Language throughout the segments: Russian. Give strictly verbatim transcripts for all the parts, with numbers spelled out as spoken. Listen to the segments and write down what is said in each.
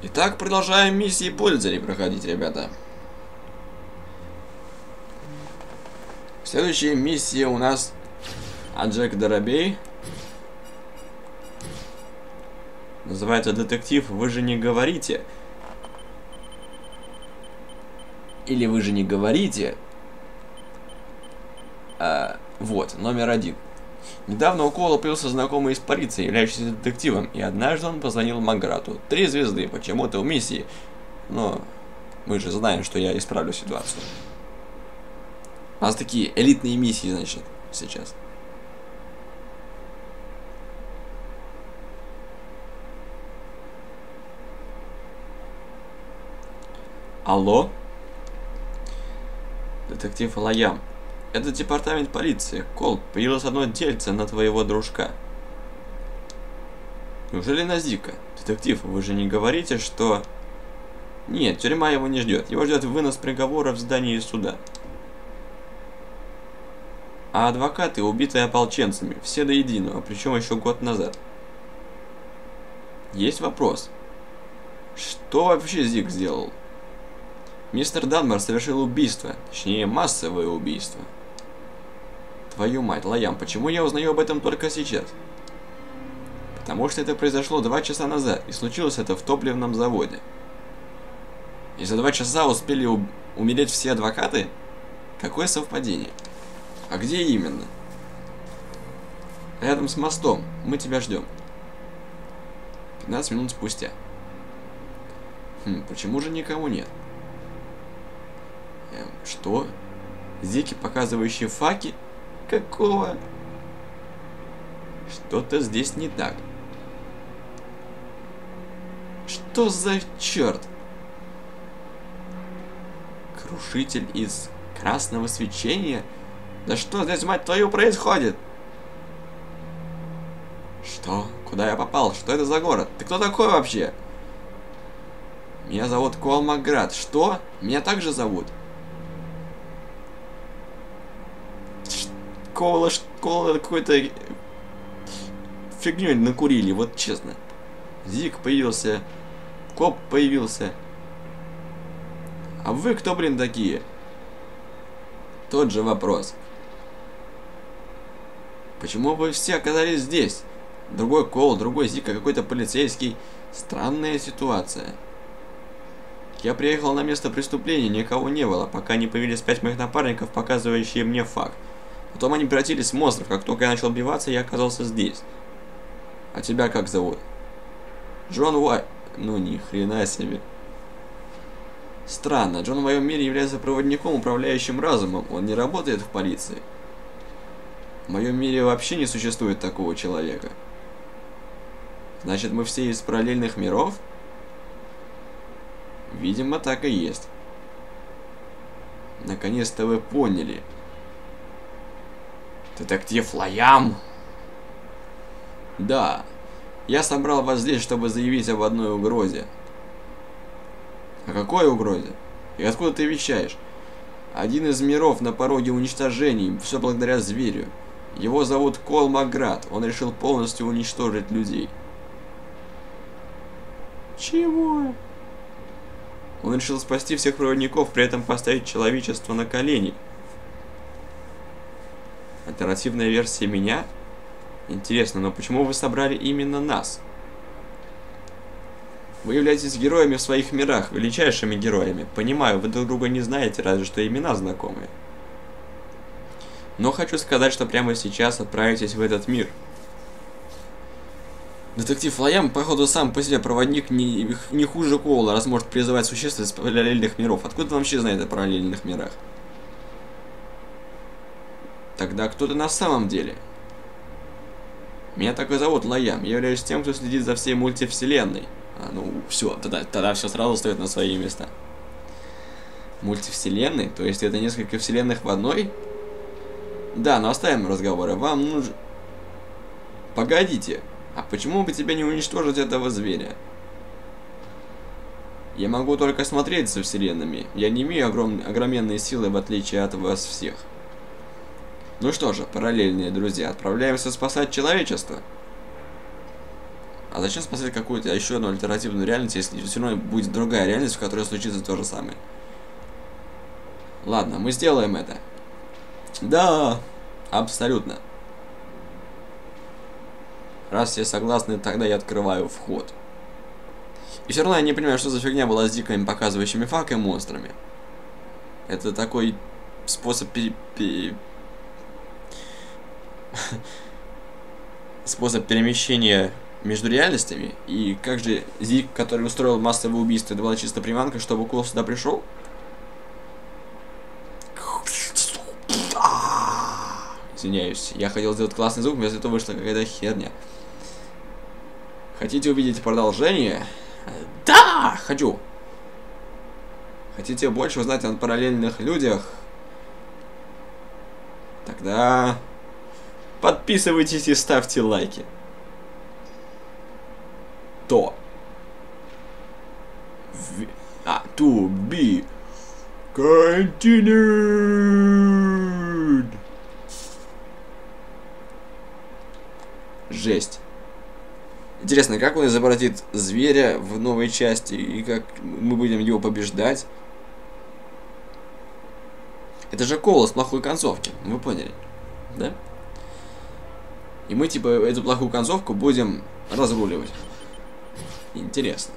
Итак, продолжаем миссии пользователей проходить, ребята. Следующая миссия у нас от Джека Доробей. Называется «Детектив, вы же не говорите». Или вы же не говорите. А, вот, номер один. Недавно у Кола появился знакомый из полиции, являющийся детективом, и однажды он позвонил Маграту. Три звезды, почему-то в миссии. Но мы же знаем, что я исправлю ситуацию. У нас такие элитные миссии, значит, сейчас. Алло? Детектив Лаям. Это департамент полиции. Кол, появилось одно дельце на твоего дружка. Неужели на Зика? Детектив, вы же не говорите, что... Нет, тюрьма его не ждет. Его ждет вынос приговора в здании суда. А адвокаты, убитые ополченцами, все до единого, причем еще год назад. Есть вопрос. Что вообще Зик сделал? Мистер Данмар совершил убийство, точнее массовое убийство. Твою мать, Лаям, почему я узнаю об этом только сейчас? Потому что это произошло два часа назад, и случилось это в топливном заводе. И за два часа успели у... умереть все адвокаты? Какое совпадение? А где именно? Рядом с мостом. Мы тебя ждем. пятнадцать минут спустя. Хм, почему же никого нет? Эм, что? Зики, показывающие факи? Какого? Что-то здесь не так. Что за черт? Крушитель из красного свечения? Да что здесь, мать твою, происходит? Что? Куда я попал? Что это за город? Ты кто такой вообще? Меня зовут Кол Маград. Что? Меня также зовут? Кола, Кола какой-то фигней накурили, вот честно. Зик появился. Коп появился. А вы кто, блин, такие? Тот же вопрос. Почему вы все оказались здесь? Другой Кол, другой Зик, а какой-то полицейский. Странная ситуация. Я приехал на место преступления, никого не было, пока не появились пять моих напарников, показывающие мне факт. Потом они превратились в монстров. Как только я начал биваться, я оказался здесь. А тебя как зовут? Джон Уайт. Ну ни хрена себе. Странно, Джон в моем мире является проводником, управляющим разумом. Он не работает в полиции. В моем мире вообще не существует такого человека. Значит, мы все из параллельных миров? Видимо, так и есть. Наконец-то вы поняли. Детектив Лаям? Да. Я собрал вас здесь, чтобы заявить об одной угрозе. О какой угрозе? И откуда ты вещаешь? Один из миров на пороге уничтожения, все благодаря зверю. Его зовут Кол Маград. Он решил полностью уничтожить людей. Чего? Он решил спасти всех проводников, при этом поставить человечество на колени. Альтернативная версия меня? Интересно, но почему вы собрали именно нас? Вы являетесь героями в своих мирах, величайшими героями. Понимаю, вы друг друга не знаете, разве что имена знакомые. Но хочу сказать, что прямо сейчас отправитесь в этот мир. Детектив Лаям, походу, сам по себе проводник не, не хуже Коула, раз может призывать существ из параллельных миров. Откуда он вообще знает о параллельных мирах? Тогда кто ты на самом деле? Меня так и зовут Лаям. Я являюсь тем, кто следит за всей мультивселенной. А, ну, все, тогда, тогда все сразу стоит на свои места. Мультивселенной? То есть это несколько вселенных в одной? Да, но оставим разговоры. Вам нужно... Погодите. А почему бы тебе не уничтожить этого зверя? Я могу только смотреть за вселенными. Я не имею огром... огроменные силы, в отличие от вас всех. Ну что же, параллельные друзья, отправляемся спасать человечество. А зачем спасать какую-то еще одну альтернативную реальность, если все равно будет другая реальность, в которой случится то же самое? Ладно, мы сделаем это. Да, абсолютно. Раз все согласны, тогда я открываю вход. И все равно я не понимаю, что за фигня была с дикими показывающими фак и монстрами. Это такой способ пере... пере... способ перемещения между реальностями. И как же Зиг, который устроил массовое убийство, это была чисто приманка, чтобы Кул сюда пришел? Извиняюсь, я хотел сделать классный звук, вместо этого вышла какая-то херня. Хотите увидеть продолжение? Да, хочу. Хотите больше узнать о параллельных людях? Тогда подписывайтесь и ставьте лайки. То. В... А, to be continued. Жесть. Интересно, как он изобразит зверя в новой части и как мы будем его побеждать? Это же Коул с плохой концовки, вы поняли, да? И мы типа эту плохую концовку будем разруливать. Интересно.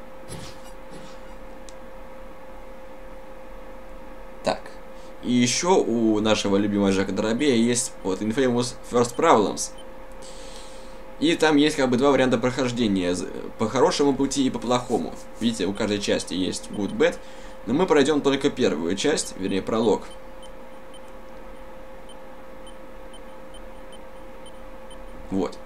Так. И еще у нашего любимого Жака Доробея есть вот Infamous First Problems. И там есть как бы два варианта прохождения. По хорошему пути и по плохому. Видите, у каждой части есть Good, Bad. Но мы пройдем только первую часть, вернее пролог. Вот.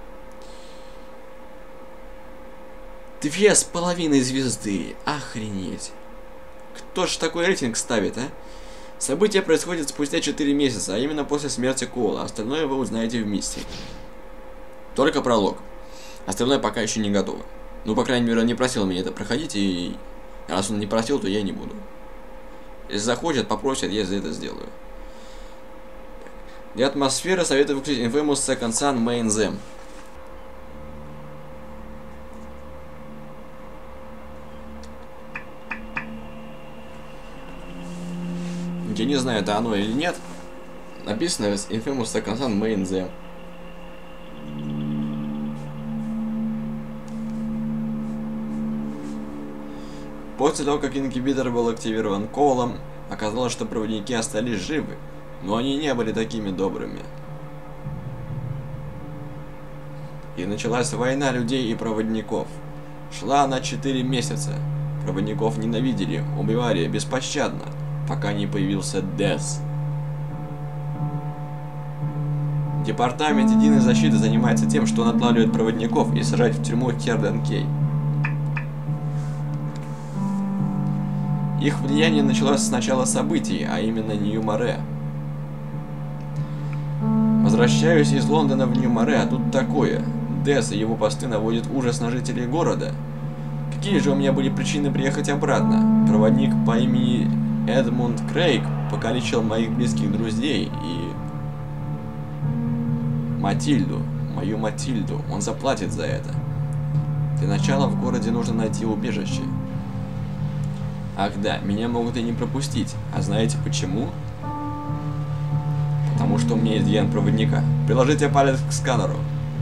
Две с половиной звезды. Охренеть. Кто ж такой рейтинг ставит, а? События происходят спустя четыре месяца, а именно после смерти Коула. Остальное вы узнаете вместе. Только пролог. Остальное пока еще не готово. Ну, по крайней мере, он не просил меня это проходить, и раз он не просил, то я не буду. Если захочет, попросит, я за это сделаю. Для атмосферы советую включить Infamous Second Son Main Them. Я не знаю, это оно или нет. Написано Infamous Second Son Main Them. После того, как ингибитор был активирован Коулом, оказалось, что проводники остались живы, но они не были такими добрыми. И началась война людей и проводников. Шла она четыре месяца. Проводников ненавидели, убивали беспощадно, пока не появился Дес. Департамент Единой Защиты занимается тем, что он отлавливает проводников и сажает в тюрьму Керден Кей. Их влияние началось с начала событий, а именно Нью-Море. Возвращаюсь из Лондона в Нью-Море, а тут такое. Дес и его посты наводят ужас на жителей города. Какие же у меня были причины приехать обратно? Проводник по имени Эдмунд Крейг покалечил моих близких друзей и... Матильду, мою Матильду, он заплатит за это. Для начала в городе нужно найти убежище. Ах да, меня могут и не пропустить. А знаете почему? Потому что у меня есть ген проводника. Приложите палец к сканеру.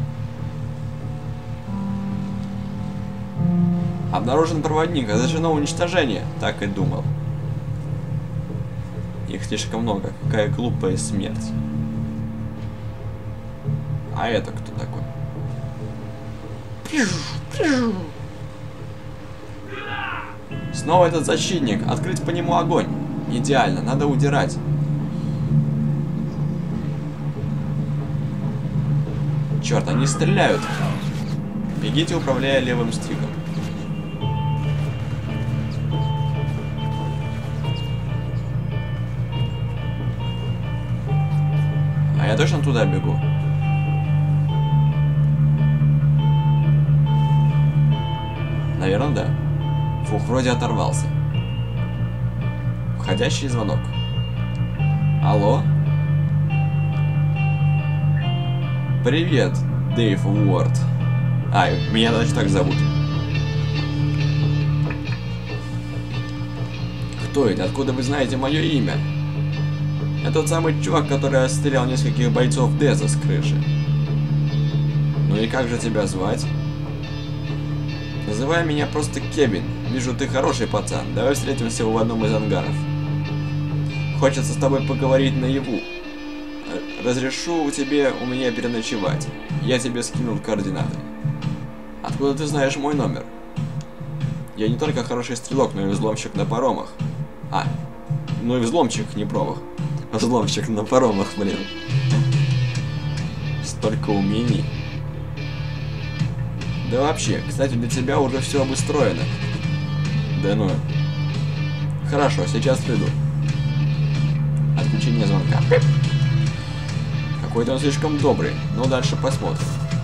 Обнаружен проводник, разрешено уничтожение. Так и думал. Их слишком много. Какая глупая смерть. А это кто такой? Снова этот защитник. Открыть по нему огонь. Идеально. Надо удирать. Черт, они стреляют. Бегите, управляя левым стиком. А я точно туда бегу? Наверное, да. Фух, вроде оторвался. Входящий звонок. Алло? Привет, Дэйв Уорд. А, меня, значит, так зовут. Кто это? Откуда вы знаете мое имя? Это тот самый чувак, который отстрелял нескольких бойцов Деза с крыши. Ну и как же тебя звать? Называй меня просто Кевин. Вижу, ты хороший пацан. Давай встретимся в одном из ангаров. Хочется с тобой поговорить наяву. Разрешу тебе у меня переночевать. Я тебе скинул координаты. Откуда ты знаешь мой номер? Я не только хороший стрелок, но и взломщик на паромах. А, ну и взломщик не промах. Взломщик на паромах, блин. Столько умений. Да вообще, кстати, для тебя уже все обустроено. Да ну. Хорошо, сейчас приду. Отключение звонка. Какой-то он слишком добрый. Ну, дальше посмотрим.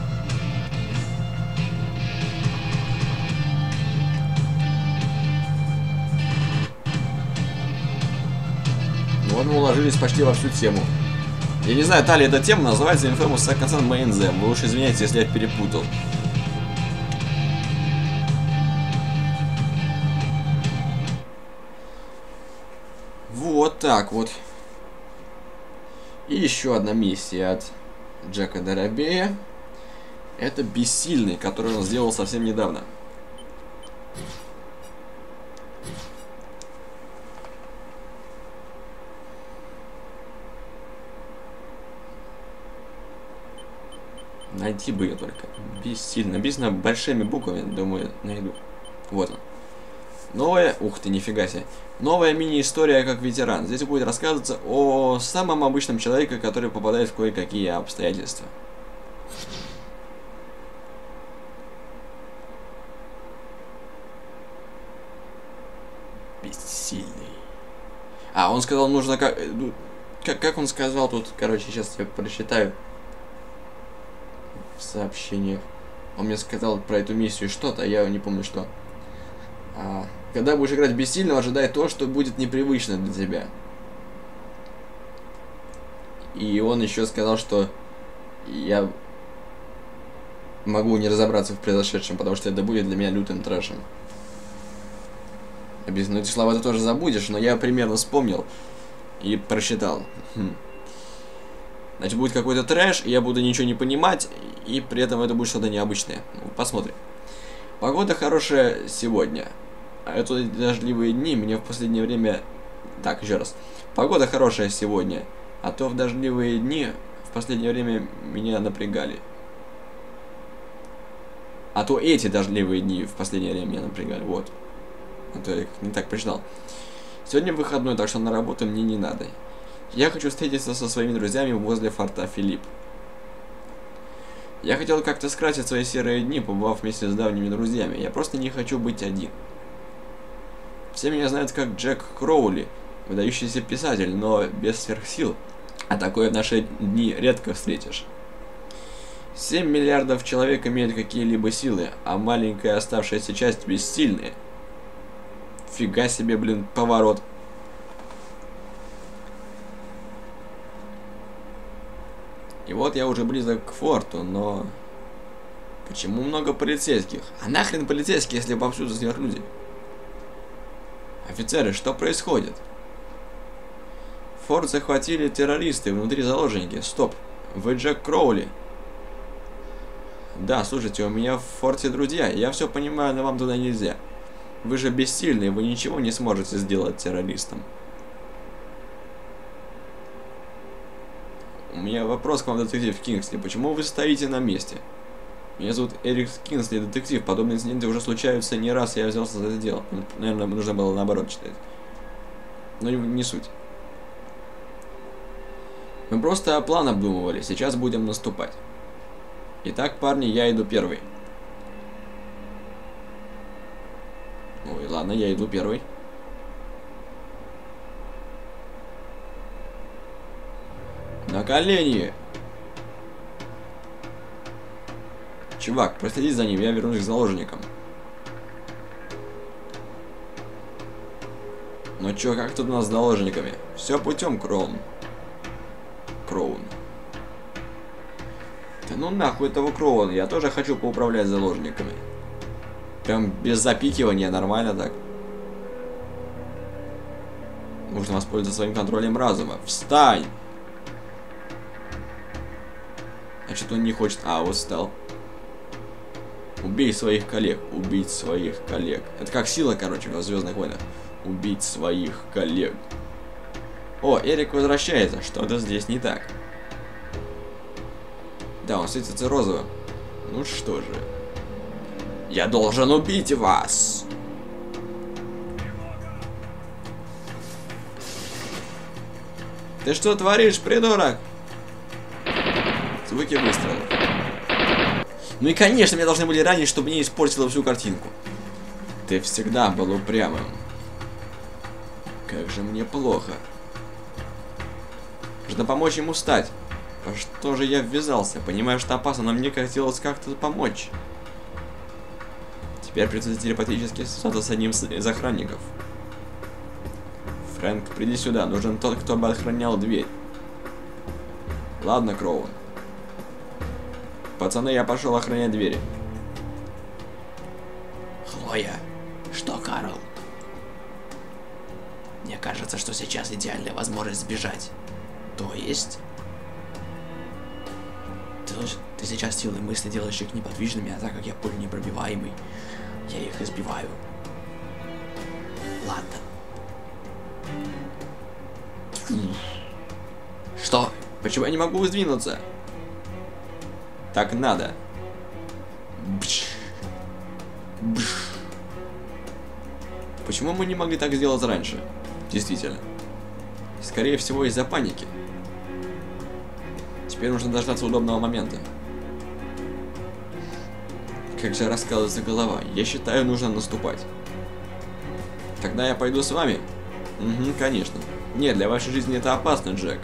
Ну вот мы уложились почти во всю тему. Я не знаю, та ли эта тема называется Infamous Second Son Main Theme. Вы уж извиняйте, если я перепутал. Вот так вот. И еще одна миссия от Джека Дарабея. Это Бессильный, который он сделал совсем недавно. Найти бы ее только. Бессильно. Написано большими буквами. Думаю, найду. Вот он. Новая... Ух ты, нифига себе. Новая мини-история как ветеран. Здесь будет рассказываться о самом обычном человеке, который попадает в кое-какие обстоятельства. Бессильный. А, он сказал, нужно как... Как, как он сказал тут, короче, сейчас я прочитаю в сообщениях. Он мне сказал про эту миссию что-то, а я не помню что. А, когда будешь играть бессильного, ожидай то, что будет непривычно для тебя. И он еще сказал, что я могу не разобраться в произошедшем, потому что это будет для меня лютым трэшем. Объясню, эти слова ты тоже забудешь, но я примерно вспомнил и просчитал. Хм. Значит, будет какой-то трэш, и я буду ничего не понимать, и при этом это будет что-то необычное. Ну, посмотрим. Погода хорошая сегодня. А это дождливые дни мне в последнее время... Так, еще раз. Погода хорошая сегодня, а то в дождливые дни в последнее время меня напрягали. А то эти дождливые дни в последнее время меня напрягали. Вот. А то я их не так прочитал. Сегодня выходной, так что на работу мне не надо. Я хочу встретиться со своими друзьями возле форта Филипп. Я хотел как-то скрасить свои серые дни, побывав вместе с давними друзьями. Я просто не хочу быть один. Все меня знают как Джек Кроули, выдающийся писатель, но без сверхсил. А такое в наши дни редко встретишь. семь миллиардов человек имеют какие-либо силы, а маленькая оставшаяся часть бессильные. Фига себе, блин, поворот. И вот я уже близок к форту, но... Почему много полицейских? А нахрен полицейские, если повсюду сверхлюди? Офицеры, что происходит? Форт захватили террористы, внутри заложники. Стоп, вы Джек Кроули? Да, слушайте, у меня в форте друзья, я все понимаю, но вам туда нельзя. Вы же бессильны, вы ничего не сможете сделать террористам. У меня вопрос к вам, детектив Кингсли. Почему вы стоите на месте? Меня зовут Эрик Кингсли, детектив. Подобные инциденты уже случаются не раз, я взялся за это дело. Наверное, нужно было наоборот читать. Но не, не суть. Мы просто план обдумывали, сейчас будем наступать. Итак, парни, я иду первый. Ой, ладно, я иду первый. На колени! Чувак, проследи за ним, я вернусь к заложникам. Ну чё, как тут у нас с заложниками? Все путем, Кроун. Кроун. Да ну нахуй этого Кроуна, я тоже хочу поуправлять заложниками. Прям без запикивания, нормально так. Нужно воспользоваться своим контролем разума. Встань! А что-то он не хочет. А, вот встал. Убей своих коллег. Убить своих коллег. Это как сила, короче, в Звездных войнах. Убить своих коллег. О, Эрик возвращается. Что-то здесь не так. Да, он светится розовым. Ну что же. Я должен убить вас. Ты что творишь, придурок? Звуки выстрелов. Ну и конечно, меня должны были ранить, чтобы не испортило всю картинку. Ты всегда был упрямым. Как же мне плохо. Нужно помочь ему встать. Во что же я ввязался? Понимаю, что опасно, но мне хотелось как-то помочь. Теперь придется телепатически связаться с одним из охранников. Фрэнк, приди сюда. Нужен тот, кто бы охранял дверь. Ладно, Кроун. Пацаны, я пошел охранять двери. Хлоя, что, Карл? Мне кажется, что сейчас идеальная возможность сбежать. То есть? Ты, ты сейчас силой мысли делаешь их неподвижными, а так как я пуль непробиваемый, я их избиваю. Ладно. Что? Почему я не могу сдвинуться? Так надо. Бш. Бш. Почему мы не могли так сделать раньше? Действительно. Скорее всего, из-за паники. Теперь нужно дождаться удобного момента. Как же раскалывается голова. Я считаю, нужно наступать. Тогда я пойду с вами? Угу, конечно. Нет, для вашей жизни это опасно, Джек.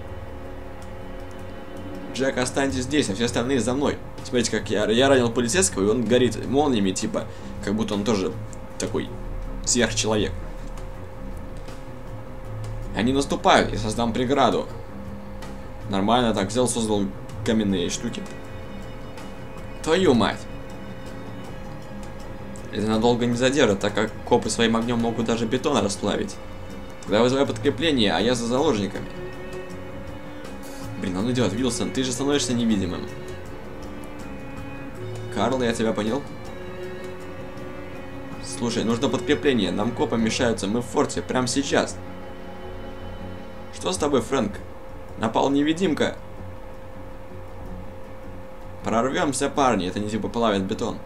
Джек, останьтесь здесь, а все остальные за мной. Смотрите, как я, я ранил полицейского, и он горит молниями, типа, как будто он тоже такой сверхчеловек. Они наступают, я создам преграду. Нормально так, взял, создал каменные штуки. Твою мать. Это надолго не задержит, так как копы своим огнем могут даже бетон расплавить. Тогда вызываю подкрепление, а я за заложниками. Блин, он идет, Вилсон, ты же становишься невидимым. Карл, я тебя понял? Слушай, нужно подкрепление, нам копы мешаются, мы в форте, прямо сейчас. Что с тобой, Фрэнк? Напал невидимка. Прорвемся, парни, это не типа плавит бетон.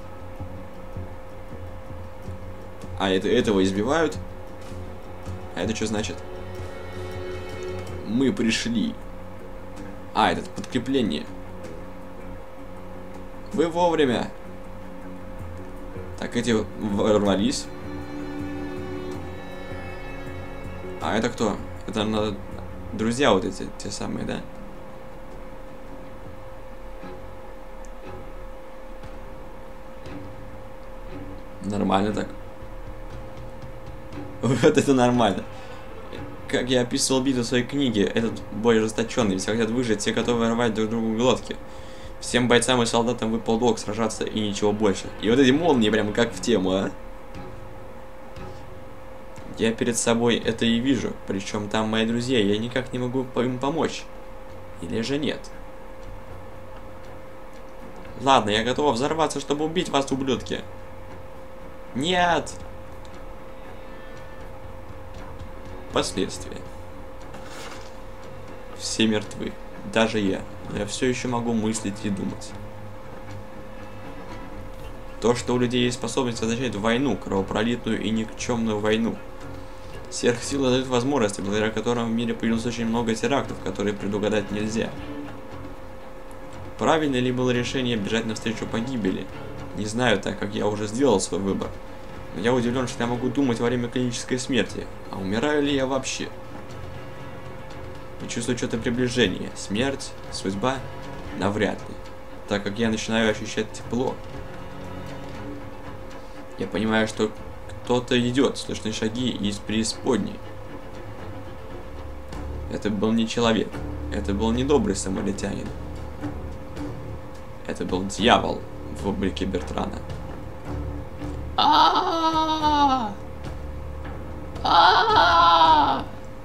А это, этого избивают? А это что значит? Мы пришли. А, это подкрепление. Вы вовремя. Так, эти ворвались. А это кто? Это надо... Друзья вот эти, те самые, да? Нормально так. Вот это нормально. Как я описывал битву в своей книге, этот бой ожесточенный, все хотят выжить, все готовы рвать друг другу глотки. Всем бойцам и солдатам выпал долг сражаться и ничего больше. И вот эти молнии прям как в тему, а? Я перед собой это и вижу, причем там мои друзья, я никак не могу им помочь. Или же нет? Ладно, я готова взорваться, чтобы убить вас, ублюдки. Нет! Последствия. Все мертвы. Даже я. Но я все еще могу мыслить и думать. То, что у людей есть способность означает войну, кровопролитную и никчемную войну. Сверхсилы дают возможности, благодаря которым в мире появилось очень много терактов, которые предугадать нельзя. Правильно ли было решение бежать навстречу погибели? Не знаю, так как я уже сделал свой выбор. Но я удивлен, что я могу думать во время клинической смерти. А умираю ли я вообще? Я чувствую что-то приближение. Смерть? Судьба? Навряд ли. Так как я начинаю ощущать тепло. Я понимаю, что кто-то идет, слышны шаги из преисподней. Это был не человек. Это был не добрый самаритянин. Это был дьявол в облике Бертрана. А-а-а! А-а-а!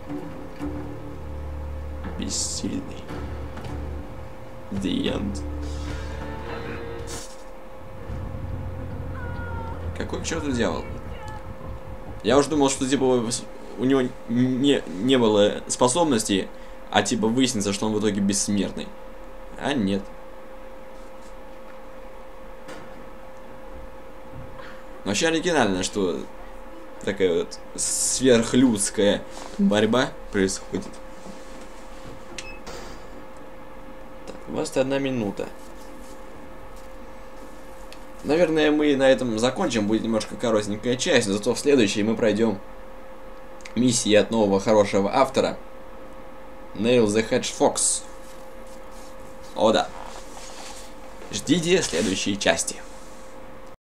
Бессильный. The end. Какой к черту дьявол? Я уже думал, что типа у него не, не было способностей, а типа выяснится, что он в итоге бессмертный. А нет. Вообще оригинально, что такая вот сверхлюдская борьба происходит. Так, двадцать одна минута. Наверное, мы на этом закончим. Будет немножко коротенькая часть, зато в следующей мы пройдем миссии от нового хорошего автора. Nail the Hedge Fox. О да. Ждите следующей части.